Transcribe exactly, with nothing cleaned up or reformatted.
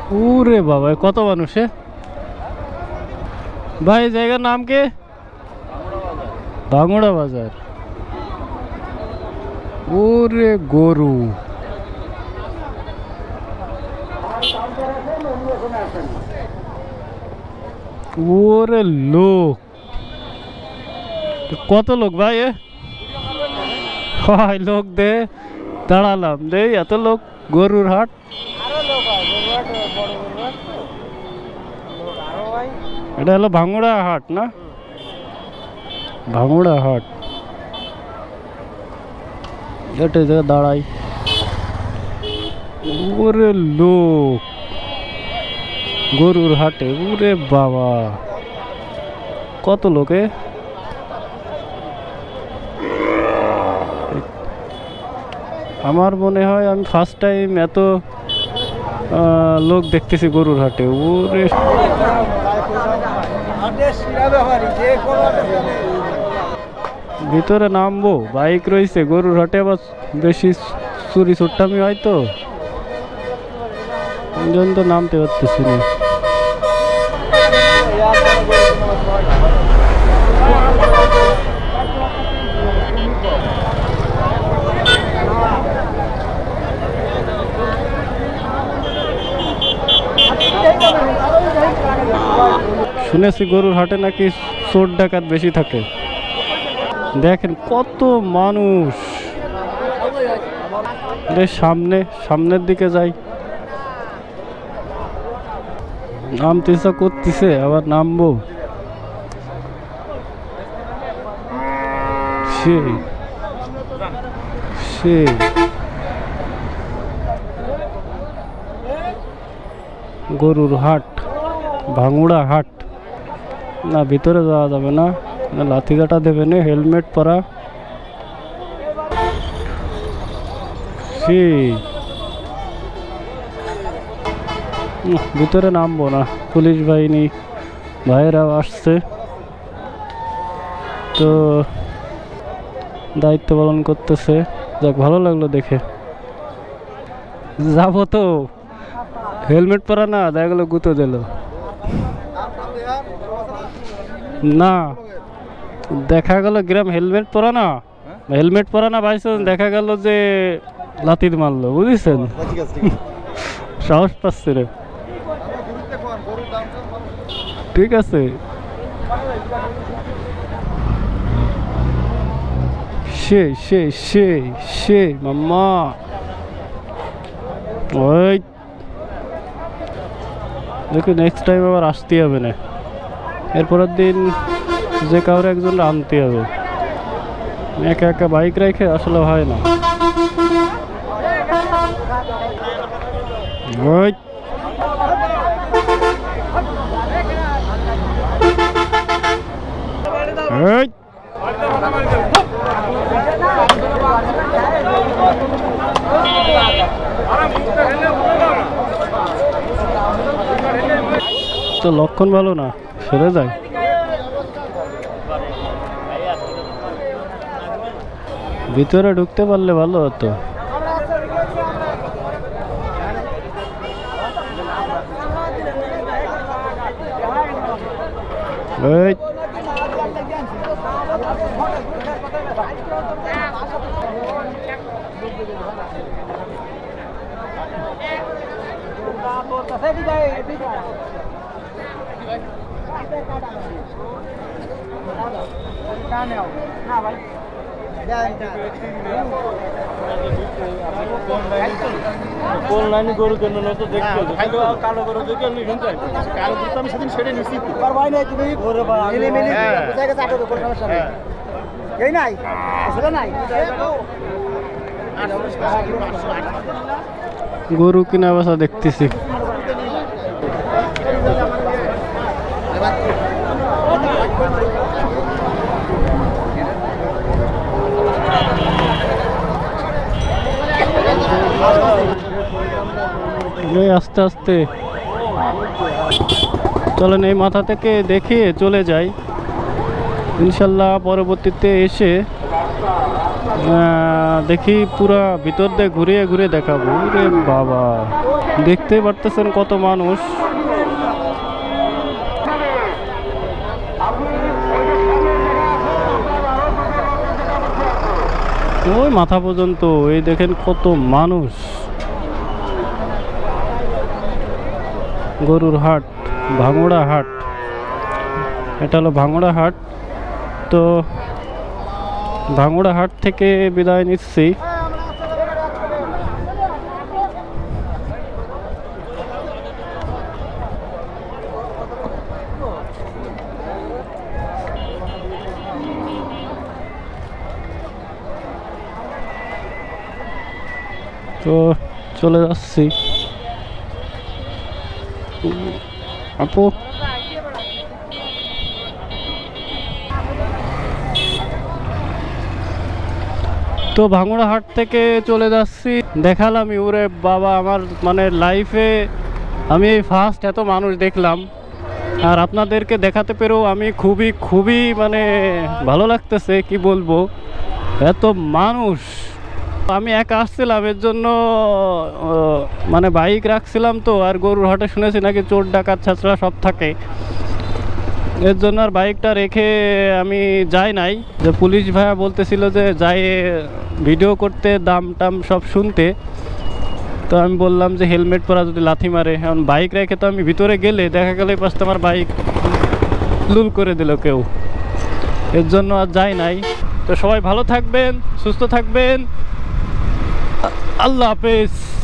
ওরে বাবা কত মানুষে ভাই জায়গার নাম কি ভাঙড়া বাজার ওরে গরু ওরে লোক কত লোক ভাই হয় লোক দে দাঁড়ালাম দে এত লোক গরুর হাট এটা হলো ভাঙড়া হাট না ভাঙড়া হাট এটা দাঁড়াই ওরে লোক গরুর হাটে ওরে বাবা কত লোকে আমার মনে হয় আমি ফার্স্ট টাইম এত লোক দেখতেছি গরুর হাটে ওরে ভিতরে নামবো বাইক রয়েছে গরুর হাটে আবার বেশি চুরি চুট্টামি হয় তো জন্য তো নামতে পারতেছি না শুনেছি গরুর হাটে নাকি চোর ডাকাত বেশি থাকে দেখেন কত মানুষ সামনে সামনের দিকে যাই নামতে ইচ্ছা করতেছে আবার নামবো সেই সেই গরুর হাট ভাঙড়া হাট না ভিতরে যাওয়া যাবে না লাঠি কাটা দেবে না হেলমেট পরা সেই ভিতরে নামবো না পুলিশ বাহিনী ভাইয়েরাও আসছে তো দায়িত্ব পালন করতেছে যাক ভালো লাগলো দেখে যাবো তো হেলমেট পরা না দেখা গেলো গুঁতো দিল না দেখা গেল গ্রাম হেলমেট পরা না হেলমেট পরা না বাইচান্স দেখা গেল যে লাথি মারলো বুঝেছেন সাহস পাচ্ছে রে ঠিক আছে সে সে সে সে মাম্মা ওই দেখো নেক্সট টাইম আবার আসতে হবে না এরপরের দিন যে কাউরে একজন আনতে হবে একা একা বাইক রেখে আসলে হয় না ওই ওই তো লক্ষণ ভালো না সরে যায় ভিতরে ঢুকতে পারলে ভালো হতো এই গরু কেন তো দেখতে কালো গরু দেখে কালো গরু তো আমি সেদিন ছেড়ে নিচ্ছি গরু কিনা বাসা দেখতেছি আস্তে আস্তে চলেন এই মাথা থেকে দেখে চলে যাই ইনশাল্লাহ পরবর্তীতে এসে দেখি পুরা ভিতর দিয়ে ঘুরিয়ে ঘুরিয়ে দেখাবো রে বাবা দেখতেই পারতেছেন কত মানুষ। ওই মাথা পর্যন্ত, এই দেখেন কত মানুষ। গরুর হাট, ভাঙড়া হাট, এটা হলো ভাঙড়া হাট। তো ভাঙড়া হাট থেকে বিদায় নিচ্ছি। তো চলে যাচ্ছি। আপু তো ভাঙড়া হাট থেকে চলে যাচ্ছি। দেখালাম ওরে বাবা, আমার মানে লাইফে আমি এই ফার্স্ট এত মানুষ দেখলাম। আর আপনাদেরকে দেখাতে পেরেও আমি খুবই খুবই মানে ভালো লাগতেছে, কি বলবো, এত মানুষ। আমি একা আসছিলাম, এর জন্য মানে বাইক রাখছিলাম তো। আর গরুর হাটে শুনেছি নাকি চোর ডাকাত ছাত্রা সব থাকে, এর জন্য আর বাইকটা রেখে আমি যাই নাই। যে পুলিশ ভাইয়া বলতেছিল যে যাই ভিডিও করতে, দাম টাম সব শুনতে। তো আমি বললাম যে হেলমেট পরা যদি লাথি মারে, এখন বাইক রেখে তো আমি ভিতরে গেলে দেখা গেলে পাশে আমার বাইক লুল করে দিল কেউ, এর জন্য আর যাই নাই। তো সবাই ভালো থাকবেন, সুস্থ থাকবেন, আল্লাহ হাফেজ।